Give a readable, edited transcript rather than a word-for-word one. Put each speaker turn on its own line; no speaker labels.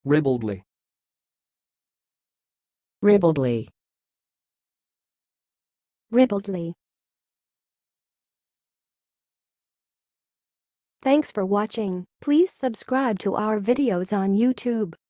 ribaldly,
ribaldly,
ribaldly. Thanks for watching. Please subscribe to our videos on YouTube.